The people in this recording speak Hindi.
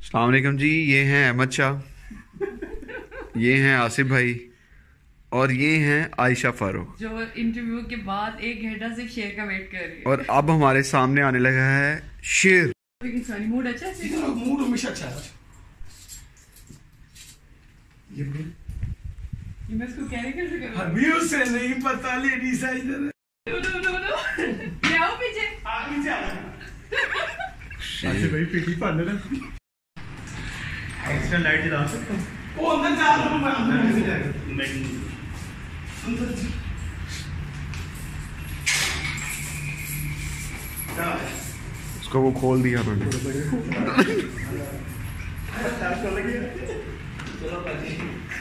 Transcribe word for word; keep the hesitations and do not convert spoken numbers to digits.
अस्सलाम वालेकुम जी, ये हैं अहमद शाह, ये हैं आसिफ भाई और ये हैं आयशा फारूक, जो इंटरव्यू के बाद एक घंटा से शेर का वेट कर रही है। और अब हमारे सामने आने लगा है शेर। मूड अच्छा है, मूड हमेशा अच्छा है। ये मैं इसको कैरी कैसे करूं? अभी उसे नहीं पता लेडी साइज है। ले आओ पीछे, आ पीछे आ। अच्छा भाई पीटी पाने ना। एक्स्ट्रा लाइट जला सकते हो? ओ अंदर जा रहा हूं मैं, अंदर कैसे जाएगा? मैं अंदर जा। उसको वो खोल दिया मैंने। चलो